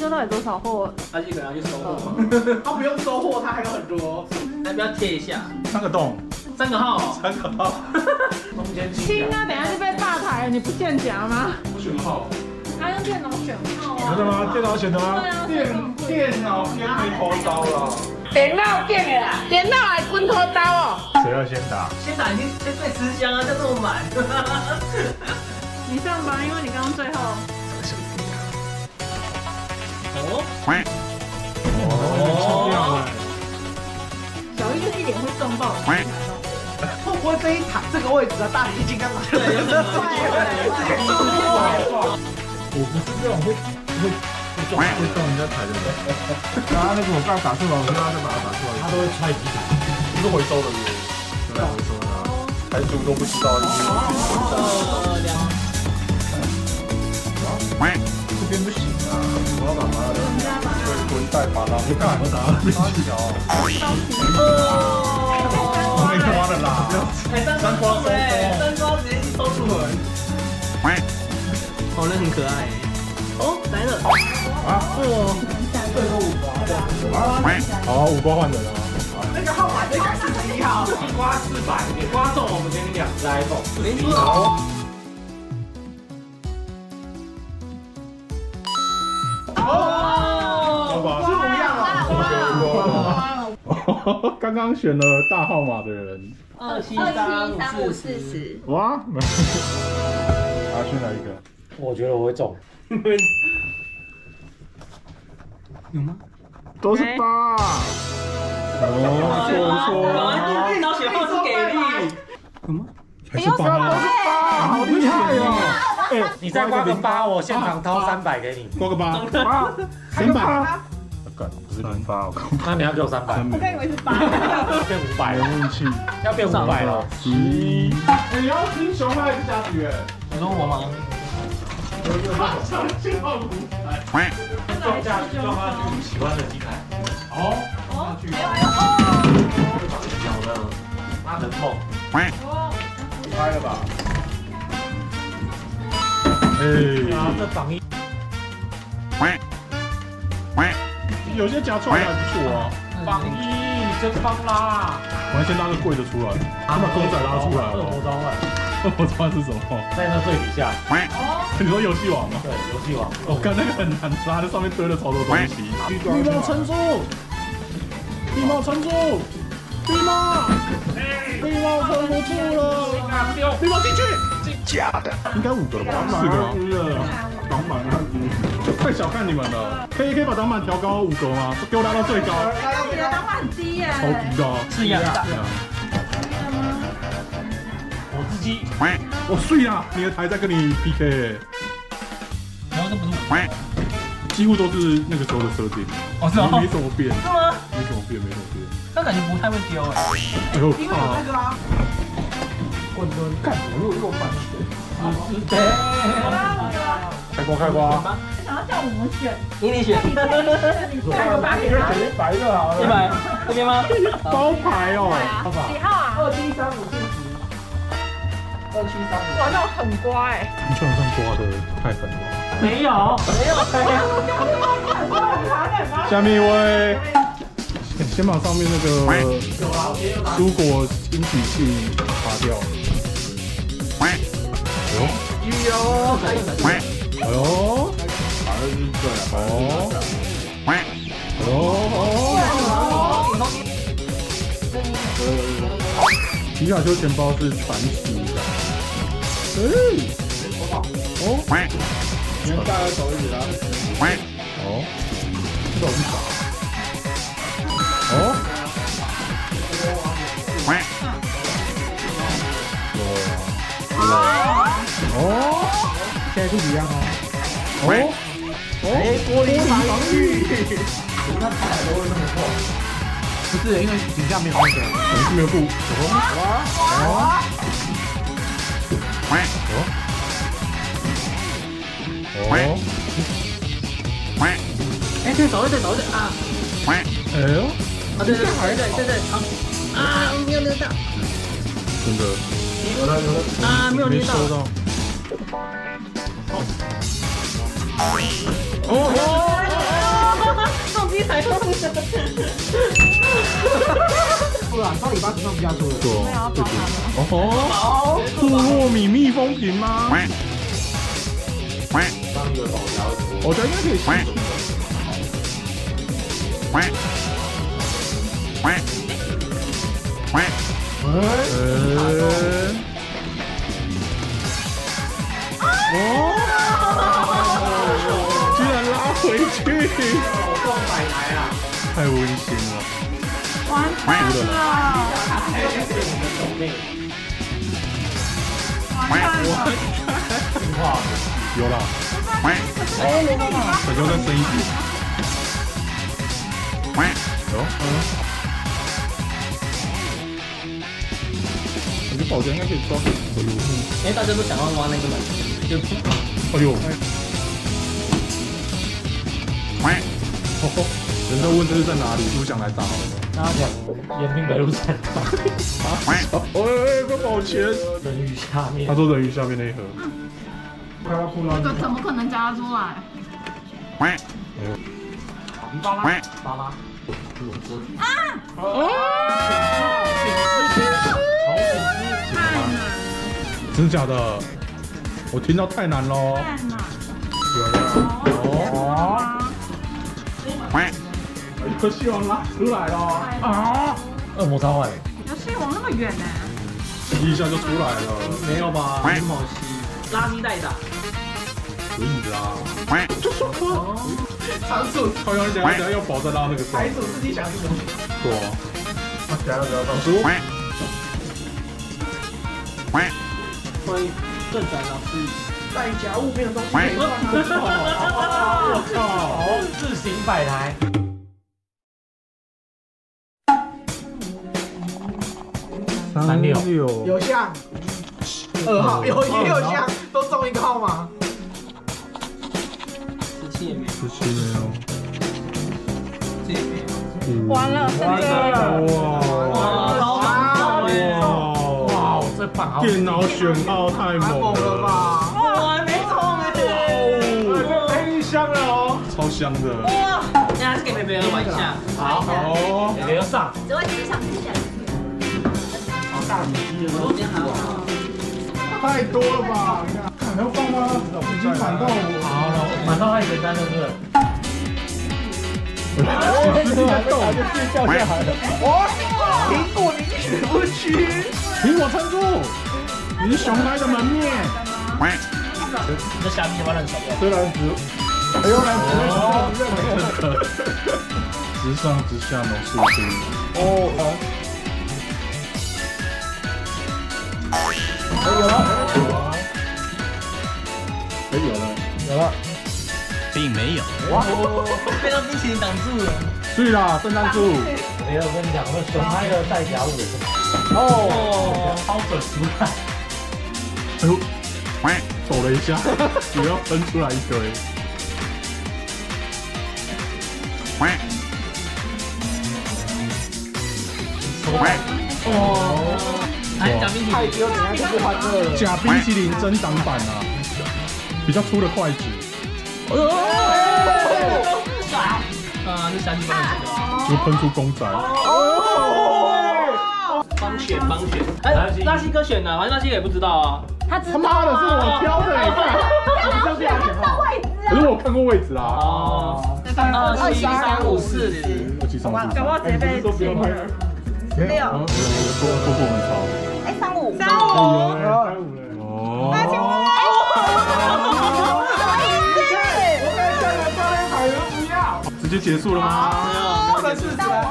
哥到底多少货？ 他就可能要去收货嘛。 他不用收货，他还有很多。 要不要贴一下 3个洞 ？3个号 ，3个号， 中间亲啊，等下就被霸台了，你不见夹吗？ 不选号。 他用电脑选号啊。 真的吗？电脑选的吗？ 电脑偏没头刀了。 电脑变的啦，电脑还滚头刀哦。 谁要先打？ 先打已经最吃香啊，就这么满。 你上吧，因为你刚刚最后。 哦。 哦。 小玉就是一脸会撞爆的。 会不会这个位置啊？大力金刚拿出来， 我不是这种会撞人家台的人。然后那个我刚打出来，我让他再把它打出来，他都会踹几台，不是回收的，对，回收的。台主都不知道，这边不行啊，我要把它的滚带把它干，我打到这条。我没刮的啦，三刮直接抽出门。哦，那很可爱。哦，来了。 啊，哦，最后5刮。好，5刮换人了。 那个号码就改41号，一刮400，你刮中我们给你2只 iPhone。 没错。 哦，是不一样了。刚刚选了大号码的人。 2733540。 哇！他选哪一个？ 我觉得我会中。 有吗？ 都是8。哦， 电脑选号是给力。有吗？ 还是8吗？好厉害哦！哎， 你再刮个8，我现场掏300给你。 刮个8，300。干，不是08，我靠！ 那你要给我300。 我刚以为是8。 变500了， 运气要变500了。 11。哎，你要听熊还是家具？ 你说我吗？ 撞下去，撞下去，喜欢的机台。哦，上去。 有了，妈的梦。 开了吧？ 啊，这防疫。 有些夹出来还不错啊。 防疫真棒啦！ 我要先拉个贵的出来，他把公仔拉出来。 恶魔召唤。 恶魔召唤是什么？ 在那最底下。 你说游戏王吗？ 对，游戏王。 我看那个很难拉，那上面堆了超多东西。绿帽撑住！绿帽撑住！绿帽！绿帽撑不住了！绿帽进去！假的，应该5个了吧？4个啊。挡板太小看你们了，可以把挡板调高5格吗？给我拉到最高。 你的挡板很低耶， 超低的， 是一样的。 我自己， 我睡啦！你的台在跟你 PK， 然后这不是我， 几乎都是那个时候的设定。 哦是吗？ 没怎么变。 是吗？ 没怎么变，没怎么变。 他感觉不太会丢哎。 哎呦， 因为有那个啊， 棍棍干什么？又反水。开瓜开瓜！ 想要叫我们选， 你选。 开个8给他。 选白就好了。 100，这边吗？ 包牌哦。 几号啊 ？273527273。 哇，那我很乖哎。 你居然上刮的太狠了。 没有。 下面一位，先把上面那个蔬果清洗器拔掉。哎呦，皮卡丘钱包是传奇的。你看大家手一起来。这种少。现在是一样哦。玻璃防御。那彩都会那么破？不是，因为底下没有那个，可能是没有布。 哎，对，走一点啊！ 哎呦， 啊对，好啊，没有捏到， 真的，有了啊，没有捏到， 哦。 不然上礼拜上比较多的。 对哦，对对。哦，部落米蜜蜂瓶吗？我觉得应该可以试。居然拉回去！ 手动摆台啊！ 太温馨了。 完蛋了！完蛋了！ 有了。可就再深一点。有。我觉得宝箱应该可以抓。 哎，大家都想要挖那个门，就哎呦！人都问这是在哪里，是不是想来打我？ 大家讲延平北路3段。 个宝钱。 人鱼下面。 他说人鱼下面那一盒。 这个怎么可能加出来？ 巴拉巴拉。 真的假的？我听到太难喽。一颗希望拉出来了啊！ 恶魔召唤。 有戏王那么远呢？ 吸一下就出来了。 没有吧？很好吸，垃圾袋打。 可以啦。就说仓鼠， 好像等下要保再拉那个财主自己想是什么？ 对啊。等下老师。 欢迎正仔老师。 带夹物没有东西可以放啊！ 我靠！ 自行摆台。36 有像2号，也有像，都中一个号码。 17也没有 17没有。 这也没有。 完了， 哇，这棒好！ 电脑选号太猛了吧！ 我还没中哎！ 太香了哦， 超香的。 哇！那还是给贝贝玩一下。 好。 贝贝要上。 只会只想吃点。 大米鸡中间还好。 太多了吧？还要放吗？已经满到我。 好了，满到他一个单了，是不是？ 实际在动， 就自己掉下来了。哇！苹果你取不取？ 苹果撑住！你是熊来的门面。 你的虾米把人手掉。 虽然哎呦，来， 直上直下农事区。 哦，有了，有了， 并没有。 哇！被那冰淇淋挡住了。 对啦，圣诞树。 没有跟你讲，那熊拍的带夹物也是。超准出来。 哎呦，走了一下，只要分出来一堆。 还假冰淇淋， 有点还是不欢乐了。 假冰淇淋增长版啊，比较粗的筷子。 啊，这虾米把人手掉。 又喷出公仔。 帮选。哎，拉西哥选的，反正拉西哥也不知道啊。 他知道妈的，是我挑的哎！可是我看过位置啦。 哦。27354。 搞不好直接被切了。6。 多过很超。 哎，35。 哦。直接结束了吗？ 不能试试来。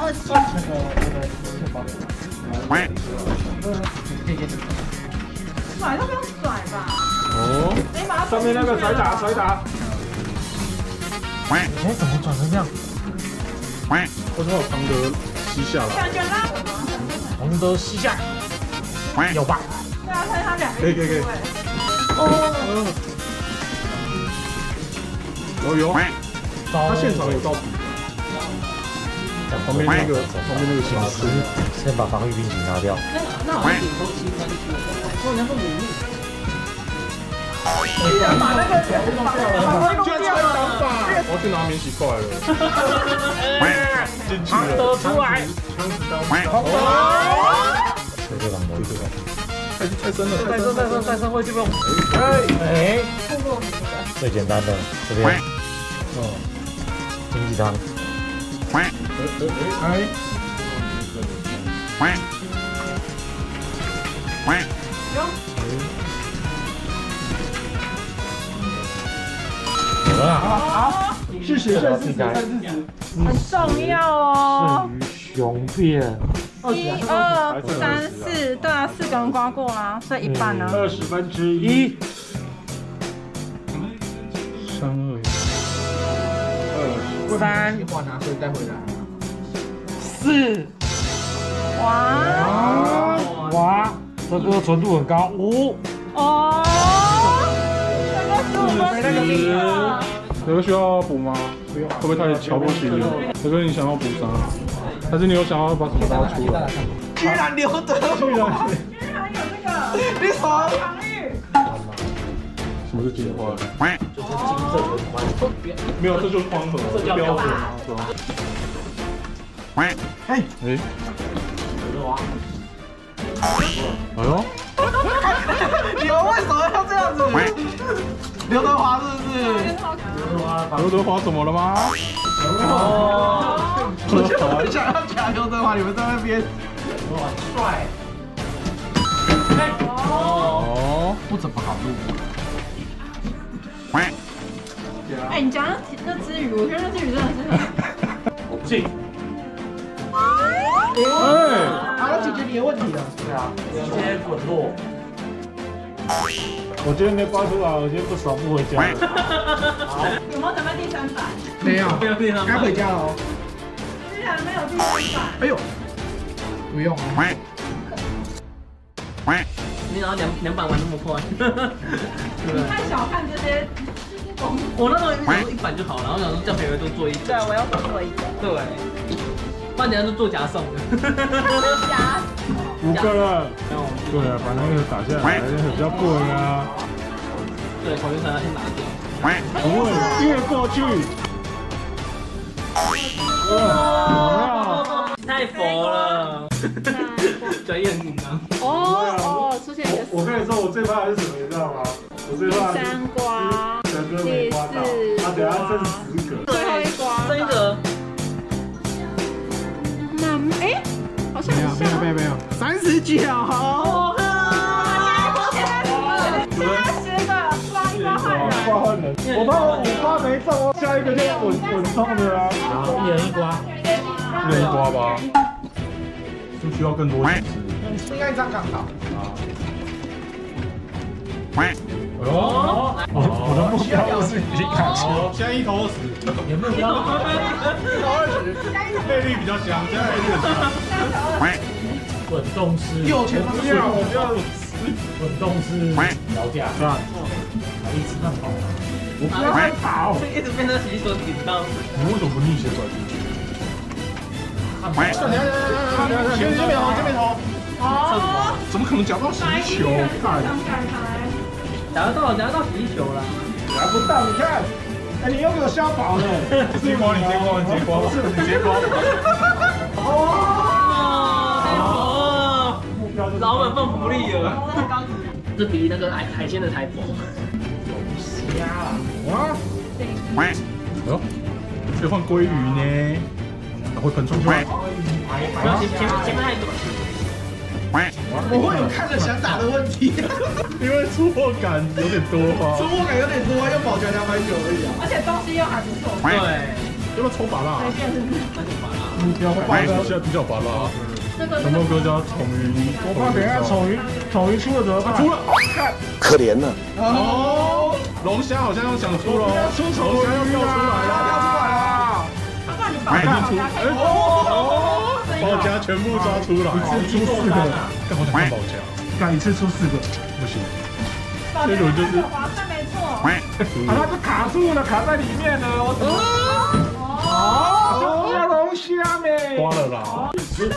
甩都不用甩吧？ 哦。 上面那个甩打。 哎，怎么转成这样？ 我说庞德吸下来。 感觉拉。 红都吸下。有吧？ 对啊，他俩。 可以。有。他现场有到底。旁边那个小吃。 先把防御兵器拿掉。 那好像顶头7分出了，说人家说努力。 把那个居然拆挡法，我去拿免洗筷了。 进去了， 得出来， 太深了， 再深，会这边。 哎，最简单的这边，经济舱。 好， 是谁？ 很重要哦。 雄辩。 1、2、3、4，对啊，4个人刮过啦，所以一半呢。 1/20。3、2、 3、 把拿水带回来。 4，哇！ 哇，这个纯度很高。5。 哦，这个是我们第了。 有个需要补吗？不用，会不会太瞧不起你？有个你想要补啥？还是你有想要把什么拿出来？ 居然刘德华， 居然有这个， 你好， 防御。 什么是金花？ 就是金色的宽。 没有，这就是宽和，这标准啊，是吧？哎，哎呦， 你们为什么要这样子？刘德华是不是？ 刘德华怎么了吗？ 哦，我就不想要讲刘德华，你们在那边。哇，帅！ 哦， 不怎么好录。 哎，你讲那只鱼，我觉得那只鱼真的是很。 进。 哎，好，解决你的问题了。对啊，直接滚落。 我今天没刮出来，我今天不爽不回家了。 好，有没有准备第3版？ 没有，该回家了哦。 居然没有第3版。 哎呦，不用啊。 你然后两版玩那么快， 你太小看这些。 我那时候想说1版就好了，然后想说叫培维多做一个。 对，我要多做一个。 对，不然等下都做夹送的。 夹。 5个了。对啊，把那个打下来比较贵啊。 对，口诀传要先打掉。 不会越过去。哇！ 太佛了。专业很紧张。 哦，出现一个。 我跟你说，我最怕的是什么，你知道吗？我最怕第3刮， 哥哥没刮到，他等下剩10个。 最后一刮。 剩1个。 那哎，好像没有，39。 挂换人，我怕5刮没中，下一个就稳中的啦。 好，1人1刮 ，1人1刮吧，就需要更多几次。 应该这样刚好。 我的目标是已经看清，现在1头20， 有没有标？ 魅力比较强，现在魅力很强。 滚动式， 有钱吗？ 不要，我不要。 滚动式摇架，是吧？一直慢跑， 我不要慢跑， 一直被那洗手顶到。 你为什么不逆血转进去？这边投。 哦。 怎么可能夹到洗球？看， 夹到洗球了。 夹不到，你看。哎，你又给我消保了。你接光，不是你接光。 老板放福利了，这比那个海鲜的还薄。 虾啊！ 哇！哎呦，可以换鲑鱼呢，会喷出去吗？ 不要前面太短。 我会有看着想打的问题， 因为出货感有点多吧？ 出货感有点多，又保全290而已啊。 而且东西又还不错。 对， 要不要抽拔蜡？ 目标现在比较拔蜡。什么歌叫宠鱼？ 我怕等下宠鱼出了怎么办？ 出了， 可怜了。 哦，龙虾好像要想出了，龙虾要跳出来了，已经出，保夹全部抓出来， 一次出4个， 干嘛想看保夹？ 干一次出4个， 不行，这种就是划算没错。 啊，它是卡住了，卡在里面了，我怎么？哦，龙虾妹， 刮了啦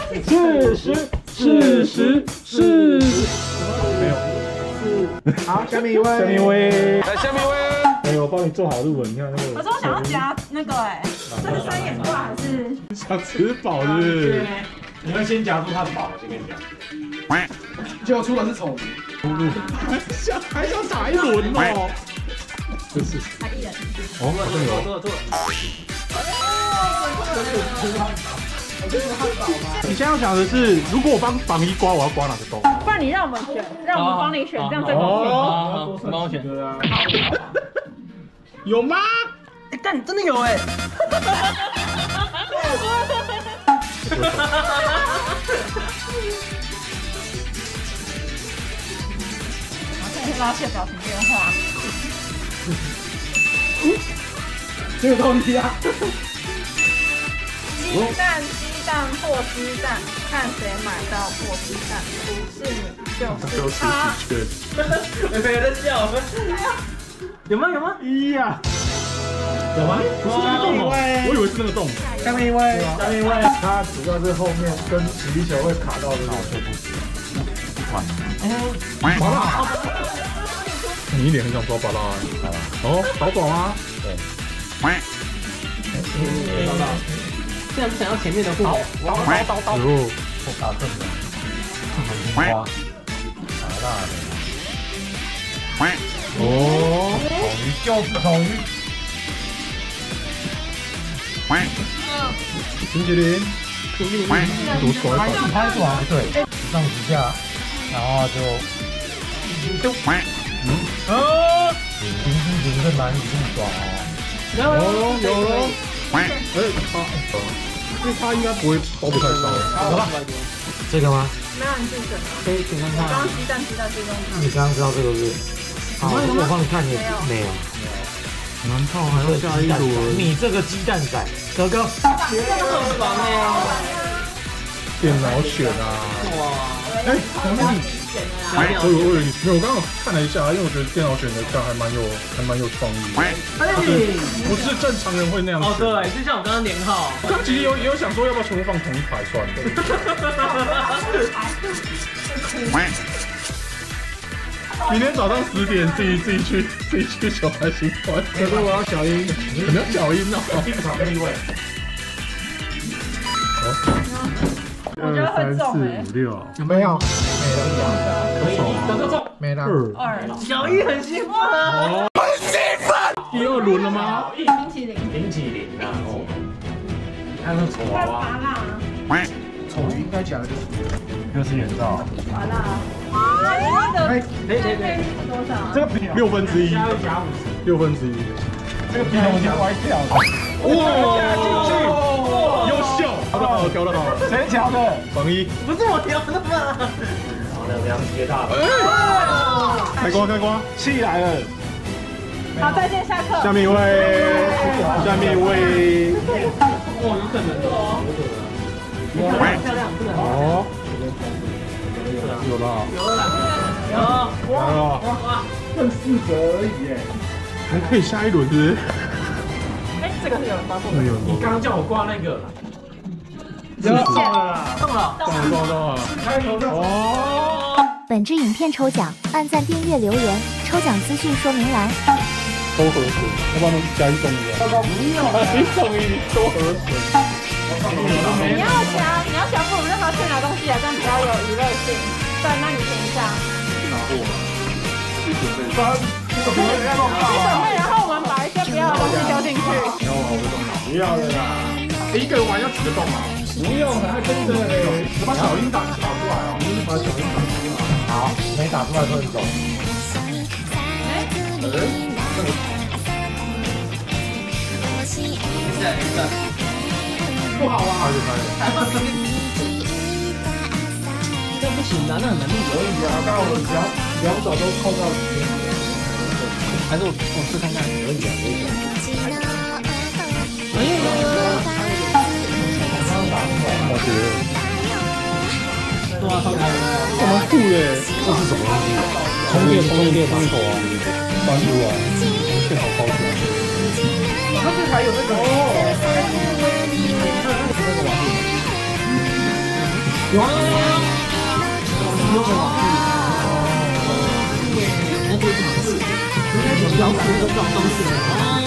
40， 没有。 好，下面一位， 哎，我帮你做好路了，你看那个。 可是我想要夹那个这是3眼挂还是？ 想吃饱是不是？ 你会先夹住它的饱，我先跟你讲。 结果出的是丑鱼， 还想打一轮哦。这是哦，好像有。你现在要想的是，如果我帮榜一刮，我要刮哪个洞？ 不然你让我们选，让我们帮你选，这样最公平。 好，你帮我选。 有吗？ 干，真的有哎！ 拉线表情变化。 这个东西啊！ 鸡蛋破鸡蛋，看谁买到破鸡蛋，不是你就是他。 没人笑。有吗？有吗？ 一呀，有吗？不是那个洞哦，我以为是那个洞。 下面一位， 它主要是后面跟皮球会卡到的那个部分。 麻辣，你一脸很想抓麻辣哦，好爽啊！对。 现在不想要前面的护手。 刀， 我打正的，花，麻辣的。哦，丑鱼就是丑鱼。 冰淇淋，你怎么手拍出来不对，上几下，然后就，平均是蛮硬爽哦。 有了。因为它应该不会包不太烧。 好了，这个吗？ 没有，你自己选的。 可以选看看。 刚刚鸡蛋最重要。 你刚刚知道这个是？好，我帮你看，你没有。 难道还要下一轮？ 你这个鸡蛋仔，哥哥。 这个很爽哎。 电脑选啊。哇。哎，我刚刚看了一下，因为我觉得电脑选的这样还蛮有创意的，不是正常人会那样选。 哦，对，就像我刚刚连号， 刚其实也有想说要不要全部放同一排算的。明天早上10点自己去小孩新欢。可是我要小音，你要小音哦。 进场那一位。 我觉得会中哎。 2、3、4、5、6， 没有，没中， 没了。 2。 小一很兴奋啊！ 很兴奋。第2轮了吗？ 冰淇淋啊！哦，你看那丑娃娃。 麻辣。 丑鱼应该讲的就是原照。 麻辣。那你的倍率是多少？ 这个1/6， 加50。 1/6。 这个皮我已经歪掉了。 哇！加进去，优秀，调得好。 谁调的？ 榜一。 不是我调的吗？ 好的，良接大了。 开瓜， 气来了。 好，再见，下课。 下面一位。 哦，有可能哦。漂亮，不能。 哦。有了。 哇， 更4折而已耶。 还可以下一轮是不是？ 哎，这个是有人刮过的。 你刚刚叫我挂那个。 中了。 开头的哦。 本支影片抽奖，按赞、订阅、留言，抽奖资讯说明栏。 抽河水，要不然加1送1啊？1送1，抽河水。 你要想不，我们让他去拿东西啊，这样比较有娱乐性。对，那你停一下。去准备，然后我们把一些不要的东西丢进去。 不要了啦！一个人玩要几个洞啊？不用了，还真的嘞！我把小音打出来哦，我就是把小音打出来。 好，没打出来就走。 不好啊！这不行啊，那很难录而已啊。 刚好我两手都扣到里面。 还是我试看看。可以啊。哇，超开心！ 这么酷耶！ 这是什么东西？ 充电窗口啊，翻出来，幸好包起来。 它这还有那个有啊！那就是老鼠的撞东西。